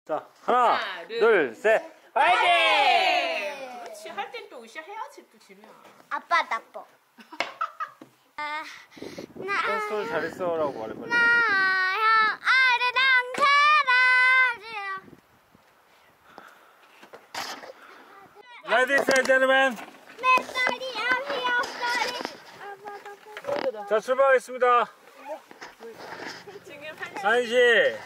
자, 하나, 둘, 셋, 화이팅! 그렇지. 할 땐 또 으쌰해야지 또 지면. 아빠 나빠. 댄스를 잘했어라고 말해봐. 나형 아리랑 사랑이야. Ladies and gentlemen, 몇 살이야? 몇 살이? 자 출발하겠습니다. 지금 1시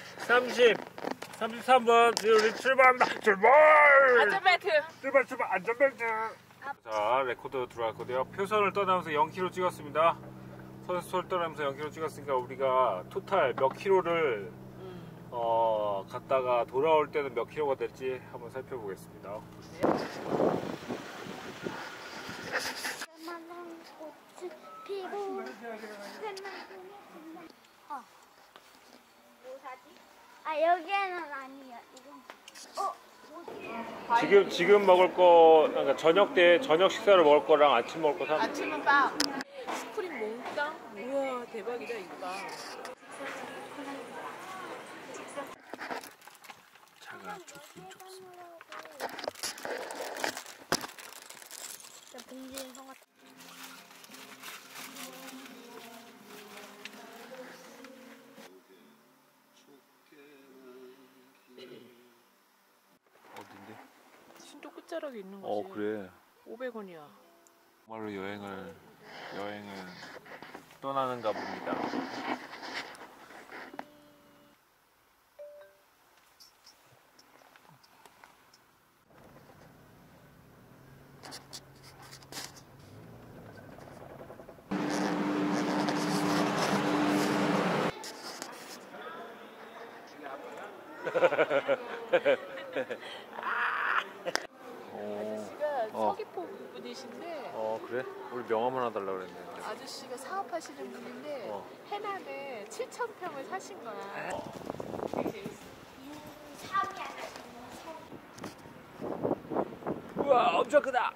33분 우리 출발합니다. 출발! 안전벨트. 출발 안전벨트. 자 레코드 들어왔거든요. 표선을 떠나면서 0km 찍었습니다. 선수를 떠나면서 0km 찍었으니까 우리가 토탈 몇 킬로를 갔다가 돌아올 때는 몇 킬로가 될지 한번 살펴보겠습니다. 아 여기에는 아니야. 이거. 지금 먹을 거, 그러니까 저녁 때 저녁 식사를 먹을 거랑 아침 먹을 거 사. 아침은 빵. 스프링 몽땅. 우와 대박이다 이 빵. 차가 좋긴 좋습니다. 봉지에 성아. 어딘데? 신도 끝자락에 있는 거지. 그래. 500원이야. 정말로 여행을 떠나는가 봅니다. 아저씨가 서귀포 분이신데 그래? 우리 명함 하나 달라고 그랬는데. 아저씨가 사업하시는 분인데 해남에 7,000평을 사신 거야. 되게 재밌어. 우와 엄청 크다.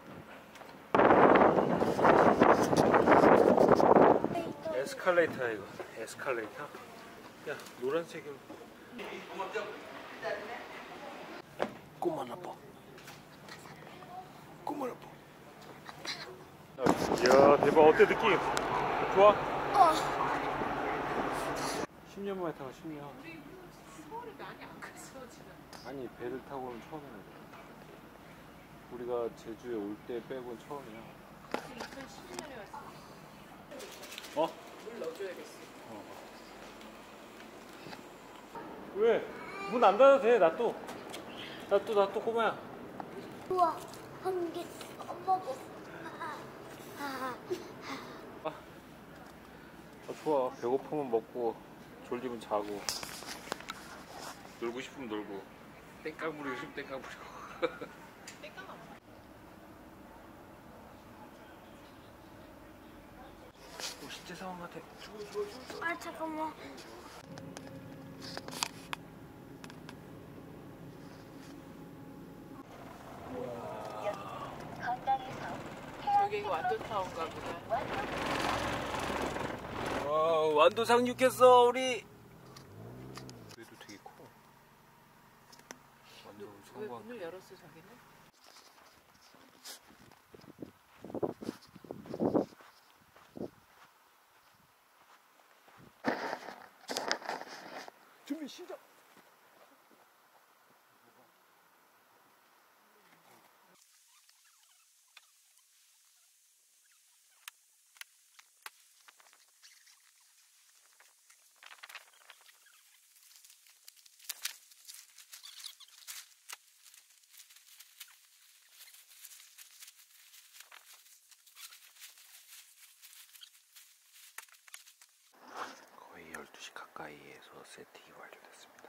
에스컬레이터야 이거. 에스컬레이터. 야 노란색이. 꼬만 아빠. 꼬만 아빠. 이야 대박. 어때 느낌? 좋아? 10년 만에 타가 10년. 우리 서울이 많이 안 갔어 지금. 아니 배를 타고는 처음이야. 우리가 제주에 올 때 빼고는 처음이야. 2012년에 왔어. 물 넣어줘야겠어. 왜? 문 안 닫아도 돼. 놔둬 꼬마야. 우와 한 개 먹어. 좋아. 배고프면 먹고 졸리면 자고 놀고 싶으면 놀고 땡깡 부리고 싶으면 땡깡 부리고. 오 진짜 상황 같아. 아 잠깐만. 여기가 완도타운가 보다. 완도 상륙했어 우리. 그래도 되게 커. 완도 왜 성광. 문을 열었어 자기는? 준비 시작. 거의 12시 가까이에서 세팅이 완료됐습니다.